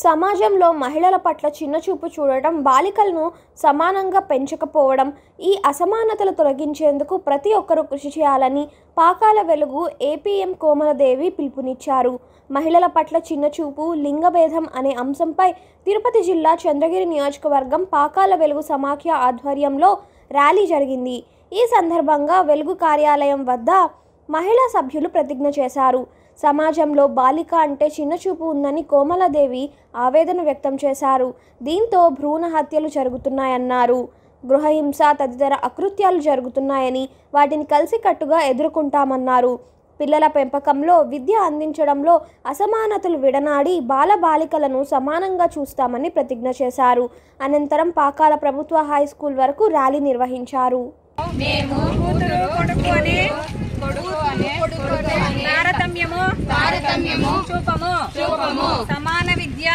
సమాజంలో మహిళల పట్ల చిన్నచూపు చూడటం, బాలికలను సమానంగా పెంచకపోవడం, ఈ అసమానతలు తొలగించేందుకు ప్రతి ఒక్కరూ కృషి చేయాలని పాకాల వెలుగు ఏపీఎం కోమలదేవి పిలుపునిచ్చారు. మహిళల పట్ల చిన్నచూపు, లింగభేదం అనే అంశంపై తిరుపతి జిల్లా చంద్రగిరి నియోజకవర్గం పాకాల వెలుగు సమాఖ్య ఆధ్వర్యంలో ర్యాలీ జరిగింది. ఈ సందర్భంగా వెలుగు కార్యాలయం వద్ద మహిళా సభ్యులు ప్రతిజ్ఞ చేశారు. సమాజంలో బాలిక అంటే చిన్నచూపు ఉందని కోమలదేవి ఆవేదన వ్యక్తం చేశారు. దీంతో భ్రూణ హత్యలు జరుగుతున్నాయన్నారు. గృహహింస తదితర అకృత్యాలు జరుగుతున్నాయని వాటిని కలిసికట్టుగా ఎదుర్కొంటామన్నారు. పిల్లల పెంపకంలో, విద్య అందించడంలో అసమానతలు విడనాడి బాలబాలికలను సమానంగా చూస్తామని ప్రతిజ్ఞ చేశారు. అనంతరం పాకాల ప్రభుత్వ హై స్కూల్ వరకు ర్యాలీ నిర్వహించారు. తారతమ్యము చూపము సమాన విద్య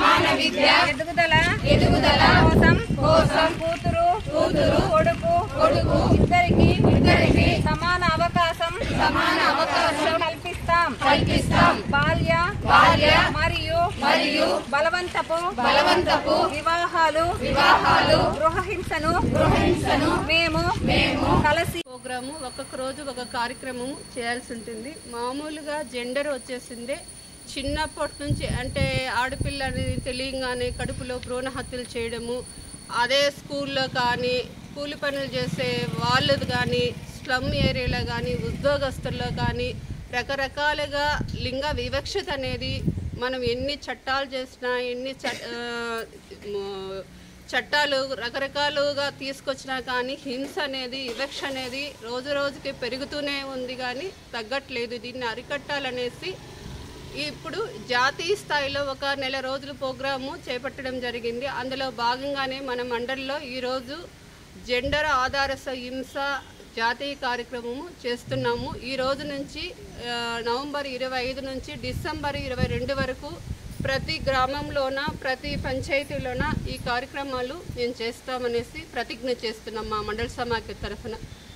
ఎదుగుదల కోసం కూతురు కొడుకు ఇద్దరికి సమాన అవకాశం కల్పిస్తాం. బాల్య మరియు బలవంతపు వివాహాలు గృహహింసను మేము కలిసి ప్రోగ్రాము ఒక్కొక్క రోజు ఒక కార్యక్రమం చేయాల్సి ఉంటుంది. మామూలుగా జెండర్ వచ్చేసిందే చిన్నప్పటి నుంచి, అంటే ఆడపిల్ల అనేది తెలియగానే కడుపులో భ్రూణ హత్యలు చేయడము, అదే స్కూల్లో కానీ కూలి పనులు చేసే వాళ్ళది కానీ స్లమ్ ఏరియాలో కానీ ఉద్యోగస్తుల్లో కానీ రకరకాలుగా లింగ వివక్షత అనేది మనం ఎన్ని చట్టాలు చేసినా చట్టాలు రకరకాలుగా తీసుకొచ్చినా కానీ హింస అనేది వివక్ష అనేది రోజు రోజుకి పెరుగుతూనే ఉంది కానీ తగ్గట్లేదు. దీన్ని అరికట్టాలనేసి ఇప్పుడు జాతీయ స్థాయిలో ఒక నెల రోజుల ప్రోగ్రాము చేపట్టడం జరిగింది. అందులో భాగంగానే మన మండలిలో ఈరోజు జెండర్ ఆధార హింస జాతీయ కార్యక్రమము చేస్తున్నాము. ఈ రోజు నుంచి నవంబర్ 25 నుంచి డిసెంబర్ 22 వరకు ప్రతి గ్రామంలోన ప్రతి పంచాయతీలోన ఈ కార్యక్రమాలు మేము చేస్తామనేసి ప్రతిజ్ఞ చేస్తున్నాం మా మండల సమాఖ్య తరఫున.